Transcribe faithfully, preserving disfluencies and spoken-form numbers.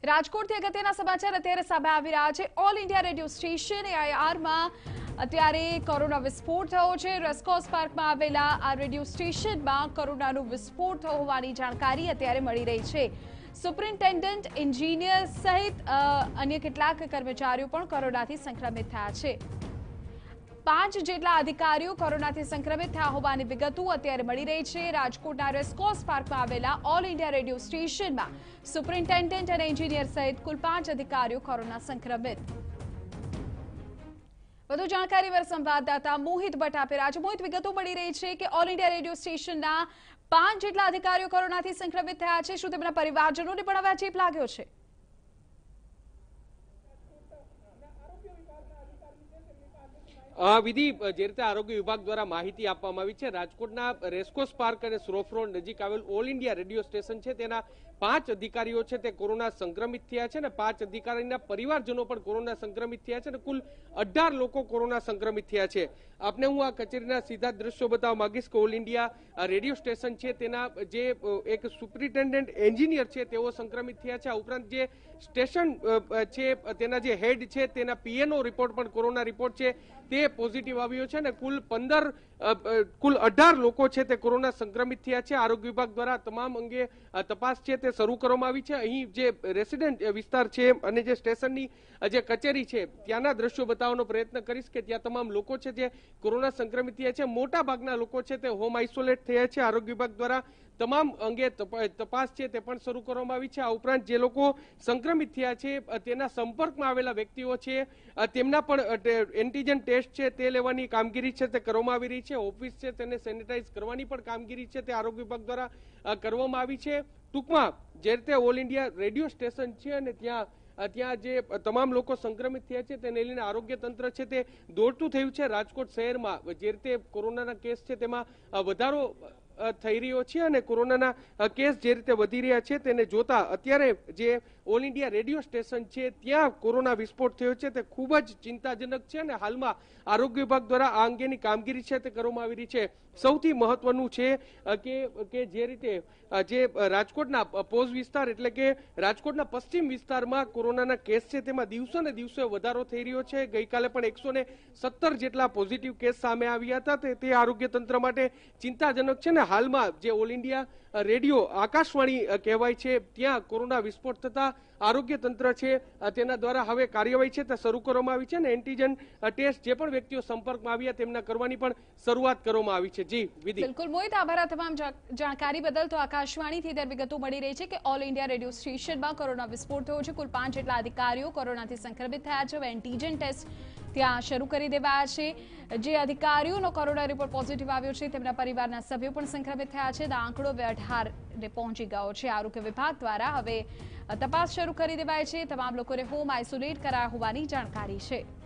રાજકોટથી અગત્યના સમાચાર અત્યારે સામે આવી રહ્યા છે। ઓલ ઇન્ડિયા રેડિયો સ્ટેશન એઆઈઆરમાં અત્યારે કોરોના વિસ્ફોટ થયો છે। રેસકોર્સ પાર્કમાં આવેલા આ રેડિયો સ્ટેશનમાં કોરોનાનો વિસ્ફોટ થયો હોવાની જાણકારી અત્યારે મળી રહી છે। સુપ્રિન્ટેન્ડન્ટ એન્જિનિયર સહિત અન્ય કેટલાક કર્મચારીઓ પણ કોરોનાથી સંક્રમિત થયા છે। પાંચ જેટલા અધિકારીઓ કોરોનાથી સંક્રમિત થયા હોવાની વિગતો અત્યારે મળી રહી છે। રાજકોટના રેસકોર્સ પાર્કમાં આવેલા ઓલ ઇન્ડિયા રેડિયો સ્ટેશનમાં સુપ્રિન્ટેન્ડન્ટ અને એન્જિનિયર સહિત કુલ પાંચ અધિકારીઓ કોરોના સંક્રમિત। વધુ જાણકારી અમારા સંવાદદાતા મોહિત ભટ્ટ આપી રહ્યા છે। મોહિત, વિગતો મળી રહી છે કે ઓલ ઇન્ડિયા રેડિયો સ્ટેશનના પાંચ જેટલા અધિકારીઓ કોરોનાથી સંક્રમિત થયા છે। શું તેમના પરિવારજનોને પણ હવે ચેપ લાગ્યો છે? વિધિ, જે રીતે આરોગ્ય વિભાગ દ્વારા માહિતી આપવામાં આવી છે, રાજકોટના રેસકોર્સ પાર્ક અને સ્રોફ રોડ નજીક આવેલ ઓલ ઇન્ડિયા રેડિયો સ્ટેશન છે તેના પાંચ અધિકારીઓ છે તે કોરોના સંક્રમિત થયા છે અને પાંચ અધિકારીના પરિવારજનો પણ કોરોના સંક્રમિત થયા છે અને કુલ અઢાર લોકો કોરોના સંક્રમિત થયા છે। આપને હું આ કચેરીના સીધા દ્રશ્યો બતાવવા માંગીશ કે ઓલ ઇન્ડિયા રેડિયો સ્ટેશન છે તેના જે એક સુપ્રિન્ટેન્ડન્ટ એન્જિનિયર છે તેઓ સંક્રમિત થયા છે। આ ઉપરાંત જે સ્ટેશન છે તેના જે હેડ છે તેના પીએનો રિપોર્ટ પણ કોરોના રિપોર્ટ છે તે પોઝિટિવ આવ્યો છે અને કુલ પંદર કુલ અઢાર લોકો છે તે કોરોના સંક્રમિત થયા છે। આરોગ્ય વિભાગ દ્વારા તમામ અંગે તપાસ છે તે શરૂ કરવામાં આવી છે। અહીં જે રેસિડેન્ટ વિસ્તાર છે અને જે સ્ટેશનની જે કચેરી છે ત્યાંના દ્રશ્યો બતાવવાનો પ્રયત્ન કરીશ કે ત્યાં તમામ લોકો છે જે કોરોના સંક્રમિત થયા છે। મોટા ભાગના લોકો છે તે હોમ આઇસોલેટ થયા છે। આરોગ્ય વિભાગ દ્વારા તમામ અંગે તપાસ છે તે પણ શરૂ કરવામાં આવી છે। આ ઉપરાંત જે લોકો સંક્રમિત થયા છે તેના સંપર્કમાં આવેલા વ્યક્તિઓ છે તેમના પણ એન્ટીજન ટેસ્ટ છે તે લેવાની કામગીરી છે તે કરવામાં આવી રહી છે। ઓફિસ છે તેને સેનિટાઈઝ કરવાની પણ કામગીરી છે તે આરોગ્ય વિભાગ દ્વારા કરવામાં આવી છે। ટૂંકમાં જે રીતે ઓલ ઇન્ડિયા રેડિયો સ્ટેશન છે અને ત્યાં ત્યાં જે તમામ લોકો સંક્રમિત થયા છે તેને લઈને આરોગ્ય તંત્ર છે તે દોડતું થયું છે। રાજકોટ શહેરમાં જે રીતે કોરોનાના કેસ છે તેમાં વધારો થઈ રહ્યો છે અને કોરોનાના કેસ જે રીતે વધી રહ્યા છે તેને જોતા અત્યારે જે ઓલ ઇન્ડિયા રેડિયો સ્ટેશન છે ત્યાં કોરોના વિસ્ફોટ થયો છે તે ખૂબ જ ચિંતાજનક છે અને હાલમાં આરોગ્ય વિભાગ દ્વારા આ અંગેની કામગીરી છે તે કરવામાં આવી રહી છે। સૌથી મહત્વનું છે કે કે જે રીતે જે રાજકોટના પોઝ વિસ્તાર એટલે કે રાજકોટના પશ્ચિમ વિસ્તારમાં કોરોનાના કેસ છે તેમાં દિવસો ને દિવસે વધારો થઈ રહ્યો છે। ગઈકાલે પણ એકસો ને સત્તર જેટલા પોઝિટિવ કેસ સામે આવ્યા હતા તે આરોગ્ય તંત્ર માટે ચિંતાજનક છે ને હાલમાં જે ઓલ ઇન્ડિયા રેડિયો આકાશવાણી કહેવાય છે ત્યાં કોરોના વિસ્ફોટ થતા આરોગ્ય તંત્ર છે તેના દ્વારા હવે કાર્યવાહી છે તે શરૂ કરવામાં આવી છે અને એન્ટીજન ટેસ્ટ જે પણ વ્યક્તિઓ સંપર્કમાં આવ્યા તેમના કરવાની પણ શરૂઆત કરવામાં આવી છે। જી વિધિ, બિલકુલ મોહિત, આભાર તમામ જાણકારી બદલ। તો આકાશવાણીથી દર વિગતો મળી રહી છે કે ઓલ ઇન્ડિયા રેડિયો સ્ટેશનમાં કોરોના વિસ્ફોટ થયો છે। કુલ પાંચ જેટલા અધિકારીઓ કોરોનાથી સંક્રમિત થયા છે। એન્ટીજન ટેસ્ટ ત્યાં શરૂ કરી દેવાયા છે। જે અધિકારીઓનો કોરોના રિપોર્ટ પોઝિટિવ આવ્યો છે તેમના પરિવારના સભ્યો પણ સંક્રમિત થયા છે। આંકડો હવે અઢાર ને પહોંચી ગયો છે। આરોગ્ય વિભાગ દ્વારા હવે તપાસ શરૂ કરી દેવાય છે। તમામ લોકોને હોમ આઇસોલેટ કરાયા હોવાની જાણકારી છે।